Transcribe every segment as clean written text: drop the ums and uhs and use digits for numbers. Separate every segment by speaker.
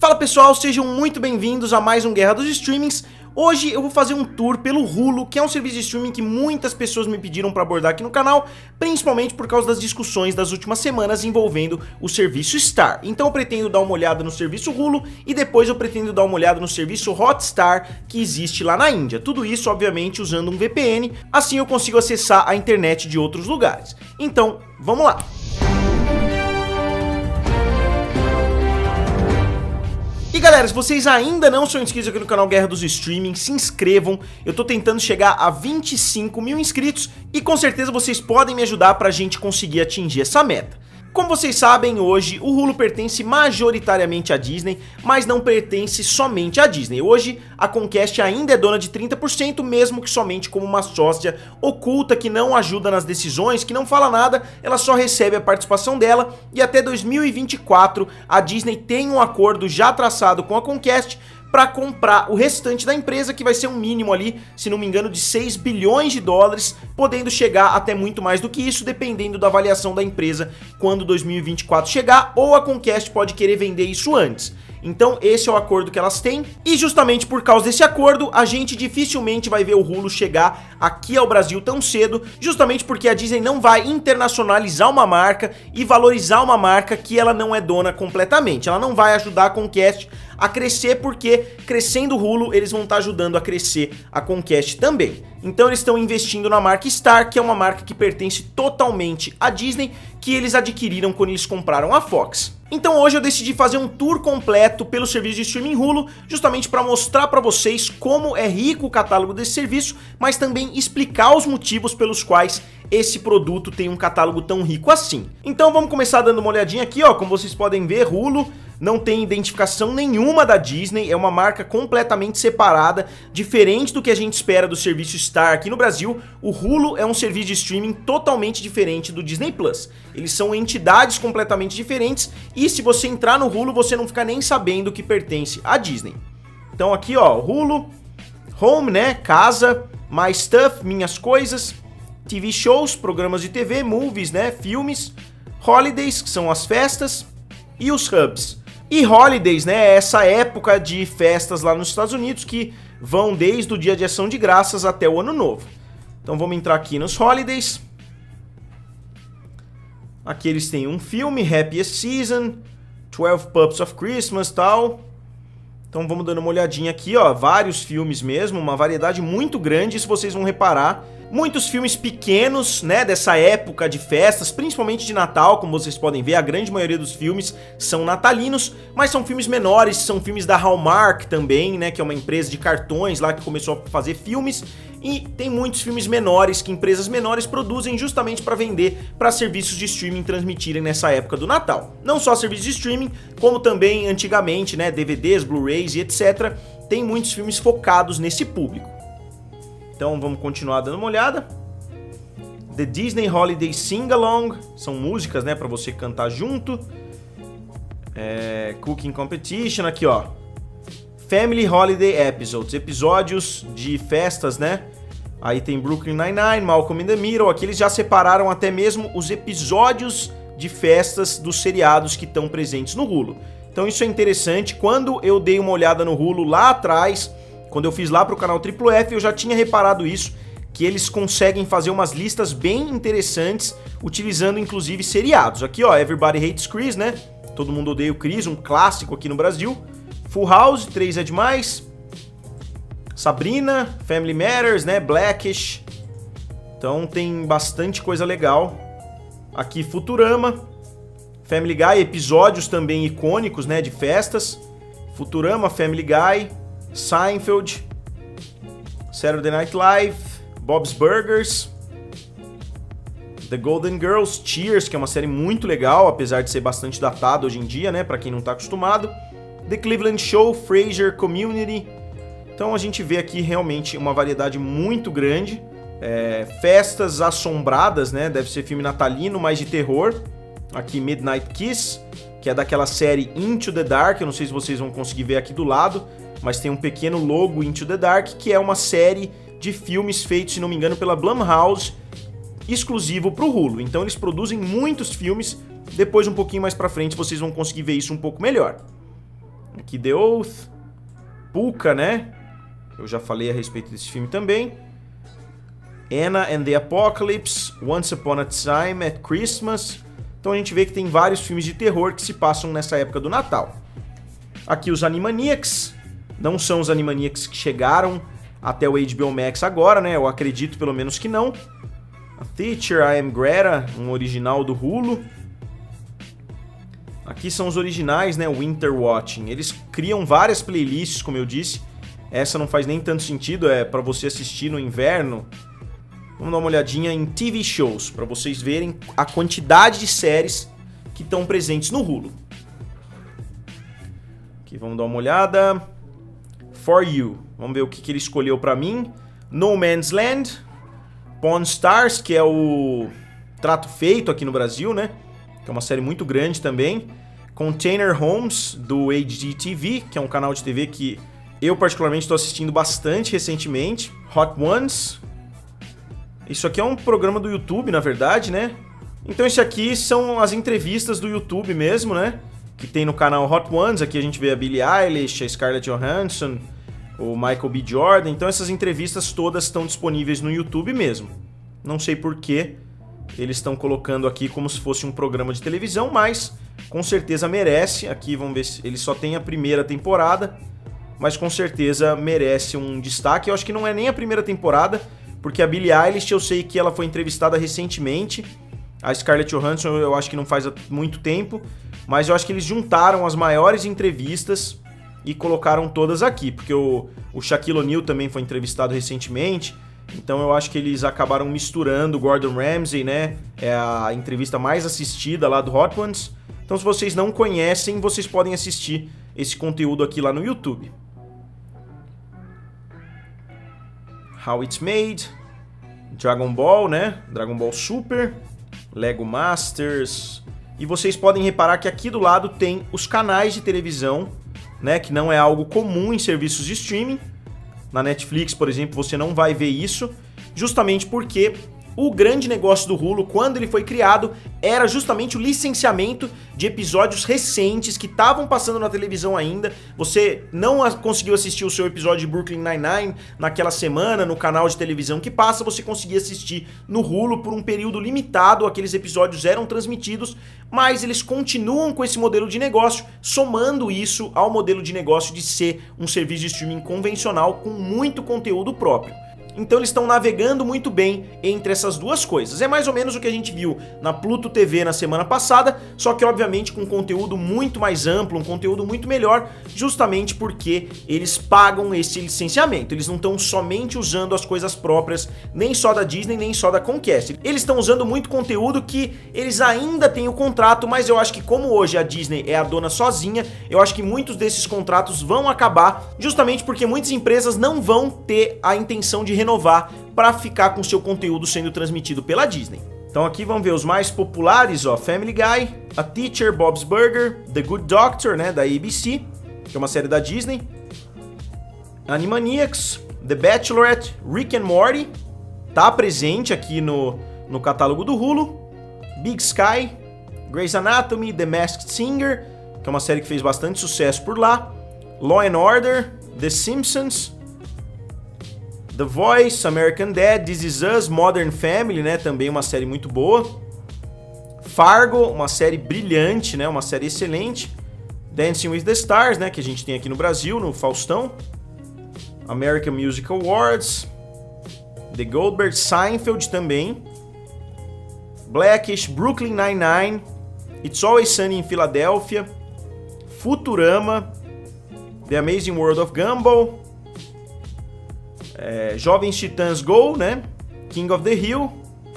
Speaker 1: Fala pessoal, sejam muito bem-vindos a mais um Guerra dos Streamings. Hoje eu vou fazer um tour pelo Hulu, que é um serviço de streaming que muitas pessoas me pediram para abordar aqui no canal, principalmente por causa das discussões das últimas semanas envolvendo o serviço Star. Então eu pretendo dar uma olhada no serviço Hulu e depois eu pretendo dar uma olhada no serviço Hotstar, que existe lá na Índia. Tudo isso, obviamente, usando um VPN, assim eu consigo acessar a internet de outros lugares. Então, vamos lá! E galera, se vocês ainda não são inscritos aqui no canal Guerra dos Streaming, se inscrevam. Eu tô tentando chegar a 25 mil inscritos e com certeza vocês podem me ajudar pra gente conseguir atingir essa meta. Como vocês sabem, hoje o Hulu pertence majoritariamente à Disney, mas não pertence somente à Disney. Hoje a Comcast ainda é dona de 30%, mesmo que somente como uma sócia oculta que não ajuda nas decisões, que não fala nada, ela só recebe a participação dela. E até 2024 a Disney tem um acordo já traçado com a Comcast para comprar o restante da empresa, que vai ser um mínimo ali, se não me engano, de 6 bilhões de dólares, podendo chegar até muito mais do que isso, dependendo da avaliação da empresa quando 2024 chegar, ou a Comcast pode querer vender isso antes. Então esse é o acordo que elas têm, e justamente por causa desse acordo, a gente dificilmente vai ver o Hulu chegar aqui ao Brasil tão cedo, justamente porque a Disney não vai internacionalizar uma marca e valorizar uma marca que ela não é dona completamente. Ela não vai ajudar a Comcast a crescer, porque crescendo o Hulu, eles vão estar ajudando a crescer a Comcast também. Então eles estão investindo na marca Star, que é uma marca que pertence totalmente à Disney, que eles adquiriram quando eles compraram a Fox. Então hoje eu decidi fazer um tour completo pelo serviço de streaming Hulu, justamente para mostrar para vocês como é rico o catálogo desse serviço, mas também explicar os motivos pelos quais esse produto tem um catálogo tão rico assim. Então vamos começar dando uma olhadinha aqui, ó, como vocês podem ver, Hulu não tem identificação nenhuma da Disney, é uma marca completamente separada, diferente do que a gente espera do serviço Star aqui no Brasil. O Hulu é um serviço de streaming totalmente diferente do Disney Plus. Eles são entidades completamente diferentes e se você entrar no Hulu, você não fica nem sabendo que pertence à Disney. Então aqui, ó, Hulu, Home, né, casa, My Stuff, minhas coisas, TV shows, programas de TV, movies, né, filmes, Holidays, que são as festas, e os hubs. E Holidays, né, é essa época de festas lá nos Estados Unidos que vão desde o dia de ação de graças até o ano novo. Então vamos entrar aqui nos Holidays. Aqui eles têm um filme, Happiest Season, 12 Pups of Christmas e tal. Então vamos dando uma olhadinha aqui, ó, vários filmes mesmo, uma variedade muito grande, se vocês vão reparar. Muitos filmes pequenos, né, dessa época de festas, principalmente de Natal, como vocês podem ver, a grande maioria dos filmes são natalinos, mas são filmes menores, são filmes da Hallmark também, né, que é uma empresa de cartões lá que começou a fazer filmes, e tem muitos filmes menores que empresas menores produzem justamente para vender para serviços de streaming transmitirem nessa época do Natal. Não só serviços de streaming, como também antigamente, né, DVDs, Blu-rays e etc. Tem muitos filmes focados nesse público. Então vamos continuar dando uma olhada. The Disney Holiday Sing-Along, são músicas, né, para você cantar junto. Cooking Competition, aqui ó, Family Holiday Episodes, episódios de festas, né. Aí tem Brooklyn Nine-Nine, Malcolm in the Middle, aqui eles já separaram até mesmo os episódios de festas dos seriados que estão presentes no Hulu. Então isso é interessante. Quando eu dei uma olhada no Hulu lá atrás, quando eu fiz lá pro canal Triple F, eu já tinha reparado isso, que eles conseguem fazer umas listas bem interessantes, utilizando inclusive seriados. Aqui ó, Everybody Hates Chris, né? Todo mundo odeia o Chris, um clássico aqui no Brasil. Full House, 3 é demais. Sabrina, Family Matters, né? Blackish. Então tem bastante coisa legal. Aqui Futurama, Family Guy, episódios também icônicos, né? De festas. Futurama, Family Guy, Seinfeld, Saturday Night Live, Bob's Burgers, The Golden Girls, Cheers, que é uma série muito legal, apesar de ser bastante datada hoje em dia, né, pra quem não tá acostumado, The Cleveland Show, Frasier, Community. Então a gente vê aqui realmente uma variedade muito grande. Festas assombradas, né, deve ser filme natalino, mais de terror. Aqui Midnight Kiss, que é daquela série Into the Dark, eu não sei se vocês vão conseguir ver aqui do lado, mas tem um pequeno logo Into the Dark, que é uma série de filmes feitos, se não me engano, pela Blumhouse, exclusivo pro Hulu. Então eles produzem muitos filmes, depois um pouquinho mais pra frente vocês vão conseguir ver isso um pouco melhor. Aqui The Oath, Pucca, né? Eu já falei a respeito desse filme também. Anna and the Apocalypse, Once Upon a Time at Christmas. Então a gente vê que tem vários filmes de terror que se passam nessa época do Natal. Aqui os Animaniacs. Não são os Animaniacs que chegaram até o HBO Max agora, né? Eu acredito pelo menos que não. A Teacher, I Am Greta, um original do Hulu. Aqui são os originais, né? Winter Watching. Eles criam várias playlists, como eu disse. Essa não faz nem tanto sentido, é pra você assistir no inverno. Vamos dar uma olhadinha em TV shows, pra vocês verem a quantidade de séries que estão presentes no Hulu. Aqui vamos dar uma olhada. For You. Vamos ver o que ele escolheu pra mim. No Man's Land. Pawn Stars, que é o Trato Feito aqui no Brasil, né? Que é uma série muito grande também. Container Homes, do HGTV, que é um canal de TV que eu particularmente estou assistindo bastante recentemente. Hot Ones. Isso aqui é um programa do YouTube, na verdade, né? Então esse aqui são as entrevistas do YouTube mesmo, né? Que tem no canal Hot Ones. Aqui a gente vê a Billie Eilish, a Scarlett Johansson, o Michael B. Jordan. Então essas entrevistas todas estão disponíveis no YouTube mesmo. Não sei por que eles estão colocando aqui como se fosse um programa de televisão, mas com certeza merece. Aqui vamos ver se ele só tem a primeira temporada, mas com certeza merece um destaque. Eu acho que não é nem a primeira temporada, porque a Billie Eilish eu sei que ela foi entrevistada recentemente. A Scarlett Johansson eu acho que não faz muito tempo, mas eu acho que eles juntaram as maiores entrevistas e colocaram todas aqui, porque o Shaquille O'Neal também foi entrevistado recentemente. Então eu acho que eles acabaram misturando o Gordon Ramsay, né? É a entrevista mais assistida lá do Hot Ones. Então se vocês não conhecem, vocês podem assistir esse conteúdo aqui lá no YouTube. How It's Made, Dragon Ball, né? Dragon Ball Super, Lego Masters. E vocês podem reparar que aqui do lado tem os canais de televisão, né? Que não é algo comum em serviços de streaming. Na Netflix, por exemplo, você não vai ver isso, justamente porque o grande negócio do Hulu, quando ele foi criado, era justamente o licenciamento de episódios recentes que estavam passando na televisão ainda. Você não conseguiu assistir o seu episódio de Brooklyn Nine-Nine naquela semana, no canal de televisão que passa, você conseguia assistir no Hulu por um período limitado, aqueles episódios eram transmitidos, mas eles continuam com esse modelo de negócio, somando isso ao modelo de negócio de ser um serviço de streaming convencional com muito conteúdo próprio. Então eles estão navegando muito bem entre essas duas coisas. É mais ou menos o que a gente viu na Pluto TV na semana passada, só que obviamente com um conteúdo muito mais amplo, um conteúdo muito melhor, justamente porque eles pagam esse licenciamento. Eles não estão somente usando as coisas próprias, nem só da Disney, nem só da Comcast. Eles estão usando muito conteúdo que eles ainda têm o contrato, mas eu acho que como hoje a Disney é a dona sozinha, eu acho que muitos desses contratos vão acabar, justamente porque muitas empresas não vão ter a intenção de renovar para ficar com seu conteúdo sendo transmitido pela Disney. Então aqui vamos ver os mais populares, ó, Family Guy, A Teacher, Bob's Burger, The Good Doctor, né, da ABC, que é uma série da Disney, Animaniacs, The Bachelorette, Rick and Morty, tá presente aqui no catálogo do Hulu, Big Sky, Grey's Anatomy, The Masked Singer, que é uma série que fez bastante sucesso por lá, Law and Order, The Simpsons, The Voice, American Dad, This Is Us, Modern Family, né, também uma série muito boa. Fargo, uma série brilhante, né, uma série excelente. Dancing with the Stars, né, que a gente tem aqui no Brasil, no Faustão. American Music Awards. The Goldberg, Seinfeld também. Blackish, Brooklyn Nine-Nine. It's Always Sunny in Philadelphia. Futurama. The Amazing World of Gumball. Jovens Titãs Go, né? King of the Hill.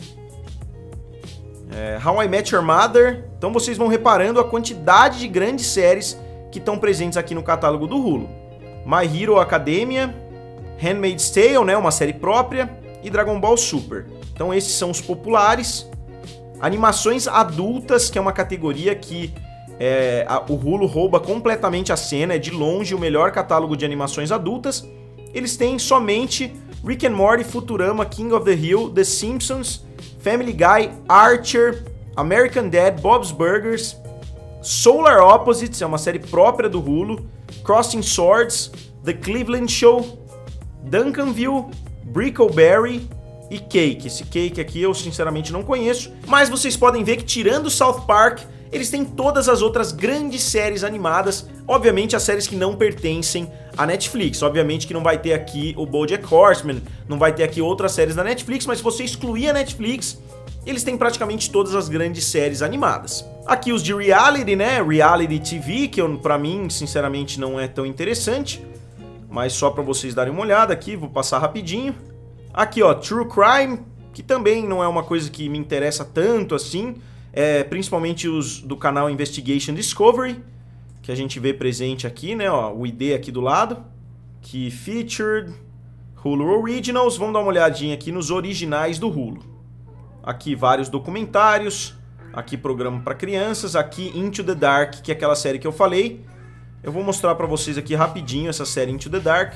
Speaker 1: How I Met Your Mother. Então vocês vão reparando a quantidade de grandes séries que estão presentes aqui no catálogo do Hulu. My Hero Academia, Handmaid's Tale, né? Uma série própria, e Dragon Ball Super. Então esses são os populares. Animações adultas, que é uma categoria que o Hulu rouba completamente a cena, é de longe o melhor catálogo de animações adultas. Eles têm somente Rick and Morty, Futurama, King of the Hill, The Simpsons, Family Guy, Archer, American Dad, Bob's Burgers, Solar Opposites, é uma série própria do Hulu, Crossing Swords, The Cleveland Show, Duncanville, Brickleberry e Cake. Esse Cake aqui eu sinceramente não conheço, mas vocês podem ver que tirando South Park, eles têm todas as outras grandes séries animadas, obviamente as séries que não pertencem à Netflix. Obviamente que não vai ter aqui o BoJack Horseman, não vai ter aqui outras séries da Netflix, mas se você excluir a Netflix, eles têm praticamente todas as grandes séries animadas. Aqui os de reality, né? Reality TV, que pra mim, sinceramente, não é tão interessante, mas só pra vocês darem uma olhada aqui, vou passar rapidinho. Aqui, ó, True Crime, que também não é uma coisa que me interessa tanto assim, principalmente os do canal Investigation Discovery, que a gente vê presente aqui, né, ó, o ID aqui do lado, que Featured, Hulu Originals. Vamos dar uma olhadinha aqui nos originais do Hulu. Aqui vários documentários, aqui programa para crianças, aqui Into the Dark, que é aquela série que eu falei. Eu vou mostrar para vocês aqui rapidinho essa série Into the Dark.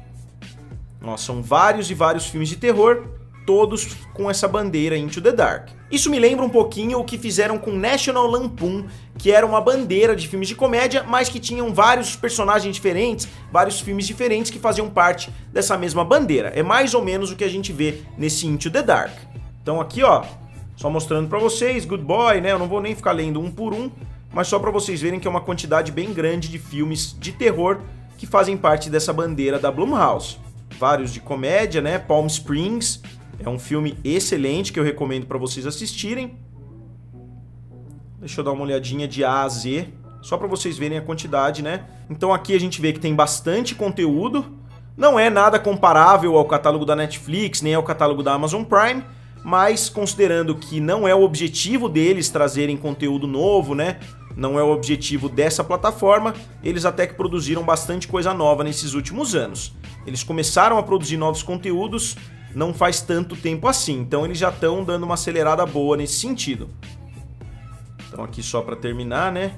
Speaker 1: Ó, são vários e vários filmes de terror, todos com essa bandeira Into the Dark. Isso me lembra um pouquinho o que fizeram com National Lampoon, que era uma bandeira de filmes de comédia, mas que tinham vários personagens diferentes, vários filmes diferentes que faziam parte dessa mesma bandeira. É mais ou menos o que a gente vê nesse Into the Dark. Então aqui, ó, só mostrando pra vocês, Good Boy, né? Eu não vou nem ficar lendo um por um, mas só pra vocês verem que é uma quantidade bem grande de filmes de terror que fazem parte dessa bandeira da Blumhouse. Vários de comédia, né? Palm Springs é um filme excelente que eu recomendo pra vocês assistirem. Deixa eu dar uma olhadinha de A a Z, só pra vocês verem a quantidade, né? Então aqui a gente vê que tem bastante conteúdo. Não é nada comparável ao catálogo da Netflix, nem ao catálogo da Amazon Prime, mas considerando que não é o objetivo deles trazerem conteúdo novo, né? Não é o objetivo dessa plataforma, eles até que produziram bastante coisa nova nesses últimos anos. Eles começaram a produzir novos conteúdos não faz tanto tempo assim, então eles já estão dando uma acelerada boa nesse sentido. Então aqui só para terminar, né?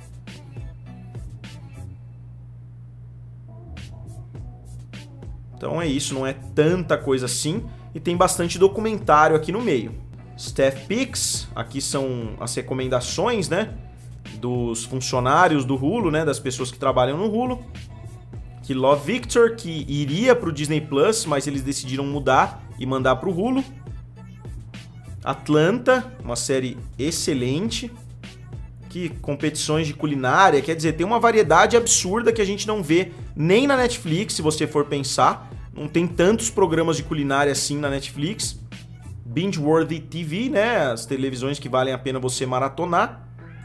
Speaker 1: Então é isso, não é tanta coisa assim. E tem bastante documentário aqui no meio. Staff Picks, aqui são as recomendações, né? Dos funcionários do Hulu, né? Das pessoas que trabalham no Hulu. Que Love Victor, que iria pro Disney Plus, mas eles decidiram mudar e mandar pro Hulu. Atlanta, uma série excelente. Que competições de culinária, quer dizer, tem uma variedade absurda que a gente não vê nem na Netflix, se você for pensar. Não tem tantos programas de culinária assim na Netflix. Binge-worthy TV, né? As televisões que valem a pena você maratonar.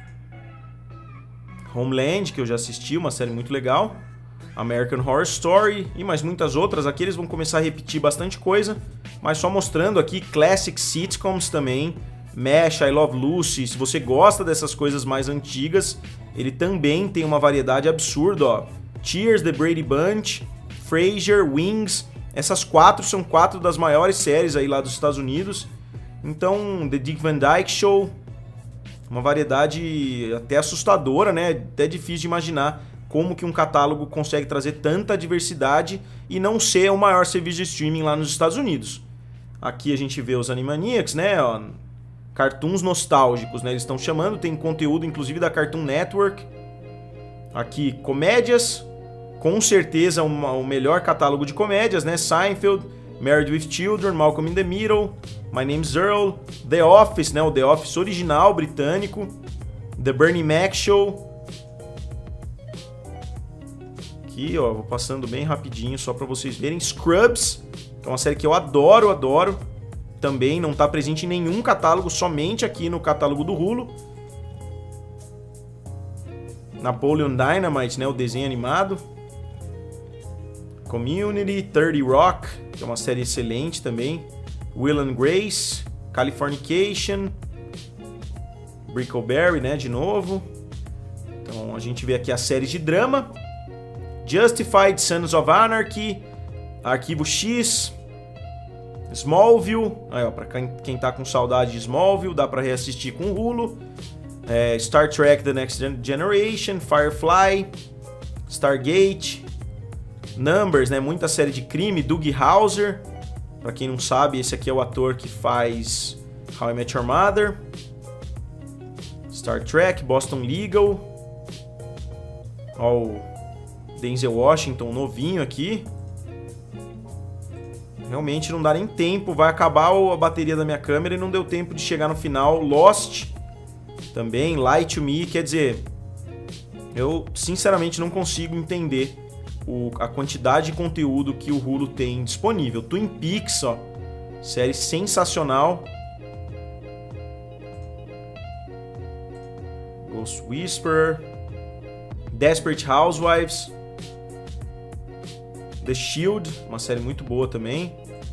Speaker 1: Homeland, que eu já assisti, uma série muito legal. American Horror Story e mais muitas outras. Aqui eles vão começar a repetir bastante coisa, mas só mostrando aqui classic sitcoms também. MASH, I Love Lucy, se você gosta dessas coisas mais antigas, ele também tem uma variedade absurda, ó. Cheers, The Brady Bunch, Frasier, Wings, essas quatro são quatro das maiores séries aí lá dos Estados Unidos. Então, The Dick Van Dyke Show, uma variedade até assustadora, né? Até difícil de imaginar como que um catálogo consegue trazer tanta diversidade e não ser o maior serviço de streaming lá nos Estados Unidos. Aqui a gente vê os Animaniacs, né? Ó, cartoons nostálgicos, né? Eles estão chamando, tem conteúdo inclusive da Cartoon Network. Aqui, comédias, com certeza o melhor catálogo de comédias, né? Seinfeld, Married with Children, Malcolm in the Middle, My Name's Earl, The Office, né? O The Office original britânico, The Bernie Mac Show. Aqui, ó, vou passando bem rapidinho só pra vocês verem. Scrubs, que é uma série que eu adoro, adoro. Também não está presente em nenhum catálogo, somente aqui no catálogo do Hulu. Napoleon Dynamite, né, o desenho animado. Community, 30 Rock, que é uma série excelente também. Will and Grace, Californication, Brickleberry, né, de novo. Então a gente vê aqui as séries de drama. Justified, Sons of Anarchy, Arquivo X, Smallville, aí, ó, pra quem tá com saudade de Smallville, dá pra reassistir com o Hulu. Star Trek The Next Generation, Firefly, Stargate, Numbers, né, muita série de crime, Doug Hauser, pra quem não sabe, esse aqui é o ator que faz How I Met Your Mother. Star Trek, Boston Legal, ó, Denzel Washington novinho aqui. Realmente não dá nem tempo, vai acabar a bateria da minha câmera e não deu tempo de chegar no final. Lost também, Lie to Me, quer dizer, eu sinceramente não consigo entender a quantidade de conteúdo que o Hulu tem disponível. Twin Peaks, ó, série sensacional. Ghost Whisperer, Desperate Housewives, The Shield, uma série muito boa também.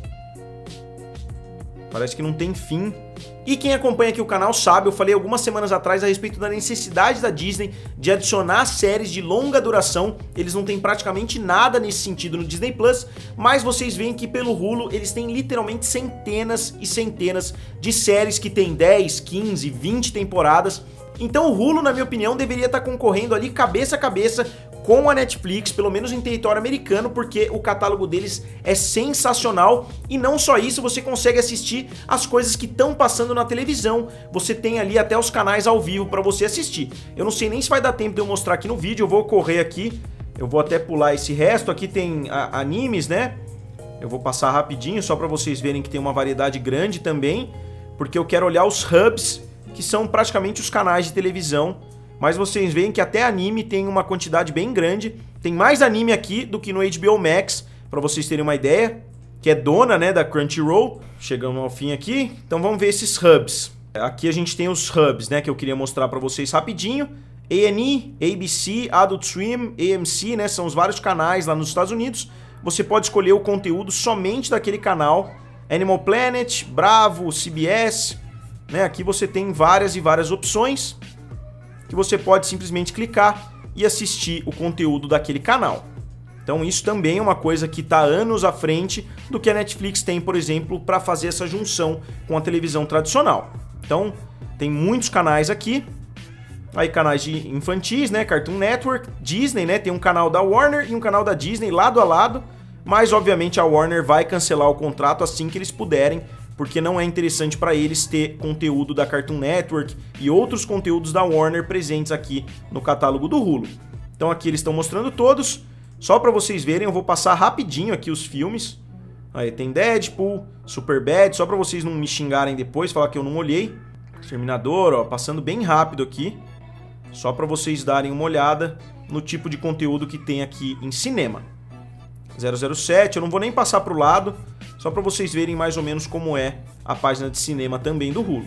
Speaker 1: Parece que não tem fim. E quem acompanha aqui o canal sabe, eu falei algumas semanas atrás a respeito da necessidade da Disney de adicionar séries de longa duração. Eles não têm praticamente nada nesse sentido no Disney Plus, mas vocês veem que pelo Hulu eles têm literalmente centenas e centenas de séries que tem 10, 15, 20 temporadas. Então o Hulu, na minha opinião, deveria estar concorrendo ali cabeça a cabeça com a Netflix, pelo menos em território americano, porque o catálogo deles é sensacional. E não só isso, você consegue assistir as coisas que estão passando na televisão. Você tem ali até os canais ao vivo para você assistir. Eu não sei nem se vai dar tempo de eu mostrar aqui no vídeo, eu vou correr aqui. Eu vou até pular esse resto, aqui tem animes, né? Eu vou passar rapidinho, só para vocês verem que tem uma variedade grande também, porque eu quero olhar os hubs, que são praticamente os canais de televisão. Mas vocês veem que até anime tem uma quantidade bem grande. Tem mais anime aqui do que no HBO Max, para vocês terem uma ideia, que é dona, né, da Crunchyroll. Chegamos ao fim aqui, então vamos ver esses hubs. Aqui a gente tem os hubs, né, que eu queria mostrar para vocês rapidinho. A&E, ABC, Adult Swim, AMC, né, são os vários canais lá nos Estados Unidos. Você pode escolher o conteúdo somente daquele canal. Animal Planet, Bravo, CBS, né, aqui você tem várias e várias opções que você pode simplesmente clicar e assistir o conteúdo daquele canal. Então isso também é uma coisa que está anos à frente do que a Netflix tem, por exemplo, para fazer essa junção com a televisão tradicional. Então tem muitos canais aqui, aí canais de infantis, né, Cartoon Network, Disney, né, tem um canal da Warner e um canal da Disney lado a lado, mas obviamente a Warner vai cancelar o contrato assim que eles puderem, porque não é interessante para eles ter conteúdo da Cartoon Network e outros conteúdos da Warner presentes aqui no catálogo do Hulu. Então aqui eles estão mostrando todos, só para vocês verem, eu vou passar rapidinho aqui os filmes. Aí tem Deadpool, Superbad, só para vocês não me xingarem depois, falar que eu não olhei. Exterminador, ó, passando bem rápido aqui, só para vocês darem uma olhada no tipo de conteúdo que tem aqui em cinema. 007, eu não vou nem passar para o lado, só para vocês verem mais ou menos como é a página de cinema também do Hulu.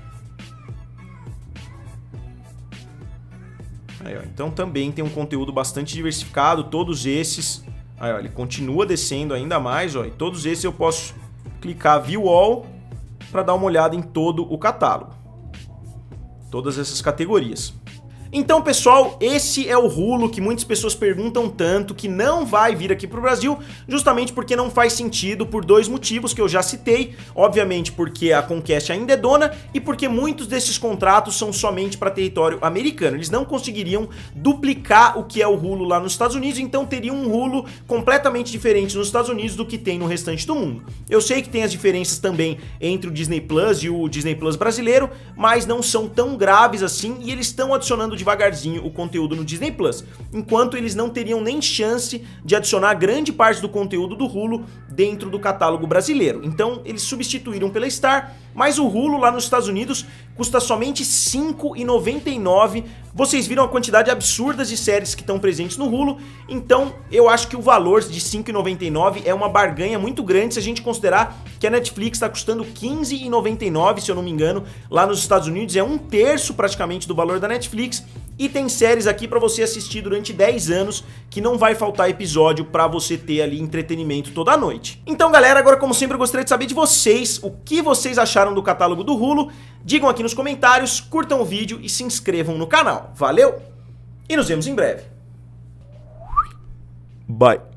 Speaker 1: Aí, ó, então também tem um conteúdo bastante diversificado, todos esses. Aí, ó, ele continua descendo ainda mais, ó, e todos esses eu posso clicar View All para dar uma olhada em todo o catálogo. Todas essas categorias. Então, pessoal, esse é o Hulu que muitas pessoas perguntam tanto, que não vai vir aqui para o Brasil, justamente porque não faz sentido por dois motivos que eu já citei. Obviamente porque a Comcast ainda é dona e porque muitos desses contratos são somente para território americano. Eles não conseguiriam duplicar o que é o Hulu lá nos Estados Unidos, então teriam um Hulu completamente diferente nos Estados Unidos do que tem no restante do mundo. Eu sei que tem as diferenças também entre o Disney Plus e o Disney Plus brasileiro, mas não são tão graves assim e eles estão adicionando devagarzinho o conteúdo no Disney Plus, enquanto eles não teriam nem chance de adicionar grande parte do conteúdo do Hulu dentro do catálogo brasileiro. Então eles substituíram pela Star, mas o Hulu lá nos Estados Unidos custa somente R$ 5,99. Vocês viram a quantidade absurda de séries que estão presentes no Hulu, então eu acho que o valor de R$ 5,99 é uma barganha muito grande se a gente considerar que a Netflix está custando R$ 15,99, se eu não me engano, lá nos Estados Unidos, é 1/3 praticamente do valor da Netflix, e tem séries aqui para você assistir durante 10 anos, que não vai faltar episódio para você ter ali entretenimento toda noite. Então galera, agora como sempre eu gostaria de saber de vocês, o que vocês acharam do catálogo do Hulu, digam aqui nos comentários, curtam o vídeo e se inscrevam no canal. Valeu e nos vemos em breve. Bye.